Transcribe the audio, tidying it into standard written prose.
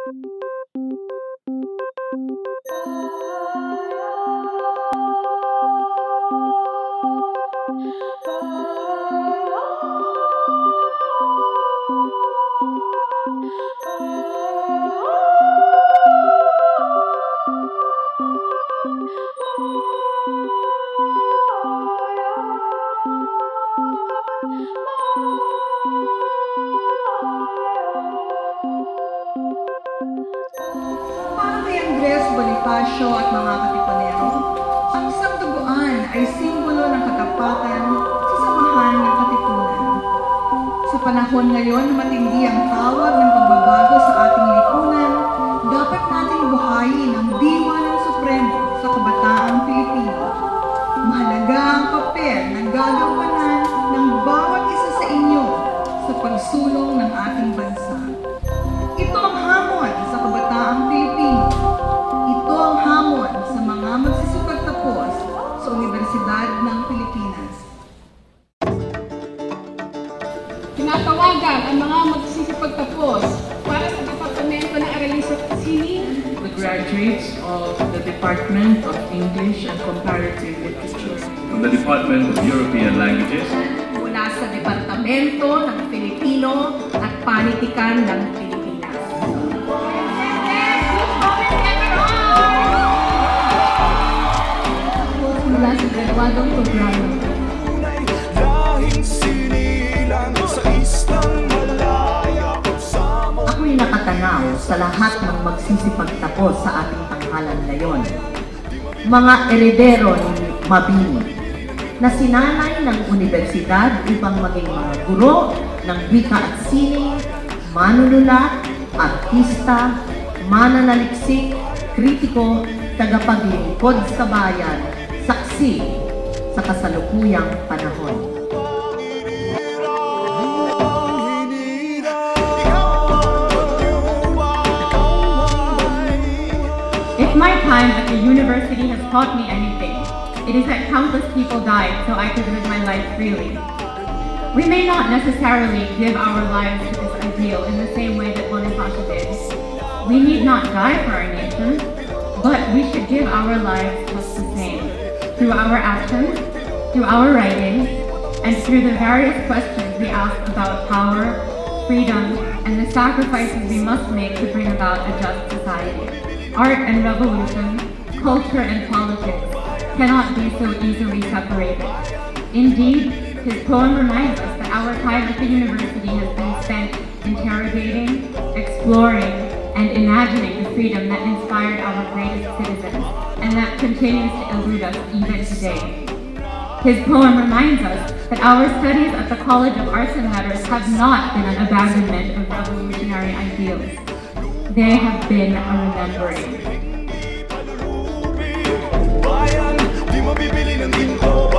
At mga katipunero, ang Sanduguan ay simbolo ng katapatan sa samahan ng katipunan. Sa panahon ngayon na matindi ang tawag ng pagbabago sa ating lipunan, dapat nating buhayin ang diwa ng Supremo sa kabataang Pilipino. Mahalaga ang papel na gagampanan ng bawat isa sa inyo sa pagsulong ng ating bansa. Ito ang hamon sa kabataang Pilipino. Ito ang hamon sa mga magsisipagtapos sa Universidad ng Pilipinas. Tinatawagan ang mga magsisipagtapos para sa Departamento ng Aralisat Sining. The graduates of the Department of English and Comparative Literature. From the Department of European Languages. Mula sa Departamento ng Filipino at Panitikan ng Pilipinas. Mula sa graduadong programa. Ako'y nakatanaw sa lahat ng magsisipagtapos sa ating tanghalan ngayon. Mga eredero ni Mabini na sinanay ng universidad upang maging mga guro ng wika at sining, manunulat, artista, mananaliksik, kritiko, tagapaglingkod sa bayan, saksi sa kasalukuyang panahon. If my time at the university has taught me anything, it is that countless people died so I could live my life freely. We may not necessarily give our lives to this ideal in the same way that Bonifacio did. We need not die for our nation, but we should give our lives just the same, through our actions, through our writings, and through the various questions we ask about power, freedom, and the sacrifices we must make to bring about a just society. Art and revolution, culture and politics cannot be so easily separated. Indeed, his poem reminds us that our time at the university has been spent interrogating, exploring, and imagining the freedom that inspired our greatest citizens, and that continues to elude us even today. His poem reminds us that our studies at the College of Arts and Letters have not been an abandonment of revolutionary ideals. They have been a remembering.